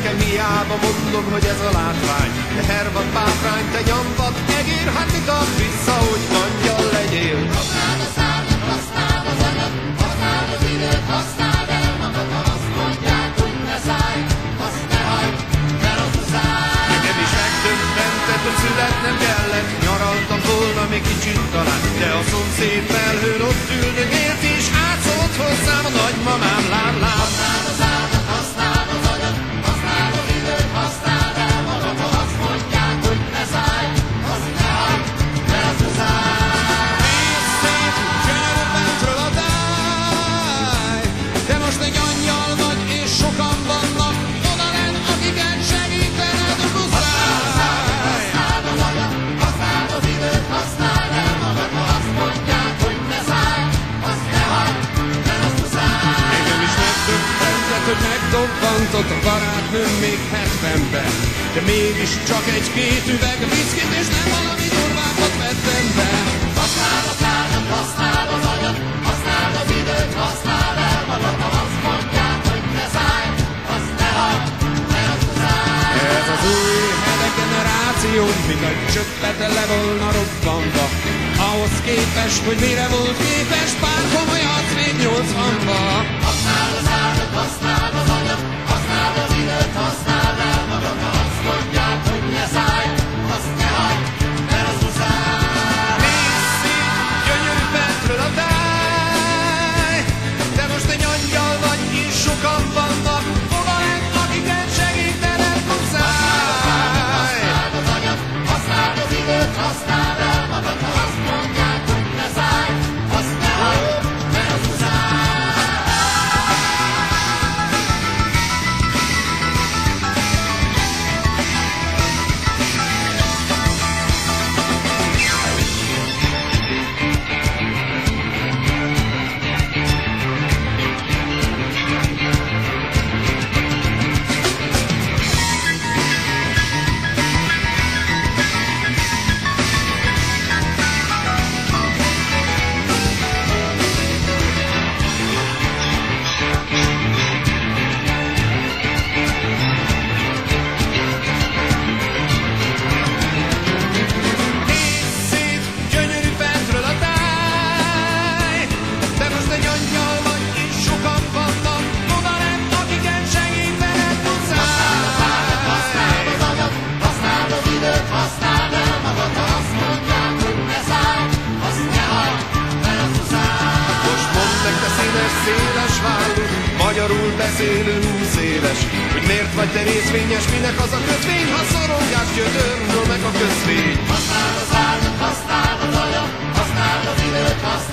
Nekem hiába mondom, hogy ez a látvány, te hervad bátrány, te nyomvad egér, hát mit ad vissza, hogy angyal legyél? Használd a szárnyat, használd az anyag, használd az időt, használd el magad, ha azt mondják, hogy ne szállj, azt ne hagyd, mert az a szállj. Nekem is megdöbbentett, hogy születnem kellett, nyaraltam volna még kicsit talán, de a szomszéd felhőn ott üldögélt, és átszólt hozzám a nagymamám, lám, lám. Használd a szárnyat, használd az anyag, használd az időt, használd el magad, ha azt mondják, hogy ne szállj, azt ne hagyd, mert az a szállj. Szép, gyönyörű bentről a táj, de most egy angyal vagy, és sokan vannak odalent, akiket segítened muszáj. Használd az anyag, használd az időt, használd el magad, ha azt mondják, hogy ne szállj, azt ne hagyd, mert az a szállj. Engem is megdöbbentett, hogy megdobbantott a barátnőm még 70-ben, de mégis csak egy-két üveg viszkit, és nem valami durvákat vettem be. Használd a szárnyat, használd az anyag, használd az időt, használd el magad, ha azt mondják, hogy ne szállj, azt ne hagyd, mert az a szállj. Ez az új generáció, mint egy csöppete le volna robbanva, ahhoz képest, hogy mire volt képes, pár komoly arc még 80-ban. Használd a szárnyat, használd az anyag, használd az időt, használd el magad, ha azt mondják, hogy ne szállj, azt ne hagyd, mert az a szállj. Nézd szép, gyönyörű bentről a táj, de most egy angyal vagy, és sokan vannak odalent, akiket segítened muszáj. Használd az anyag, használd az időt, használd el magad, ha azt mondják, hogy ne szállj, azt ne hagyd, mert az a szállj. Nézd szép, gyönyörű bentről a táj, de most egy angyal vagy, és sokan vannak odalent, akiket segítened muszáj. Használd az anyag, használd az időt, használd el magad, ha azt mondják, hogy ne szállj, azt ne hagyd, mert az a szállj. Most mondd meg, te színes, széles vállú, magyarul beszélő 20 éves, hogy miért vagy te részvényes, minek az a kötvény, ha szorongás gyötörről meg a közvény. Használd a szárnyat, használd az anyag, használd az időt, használd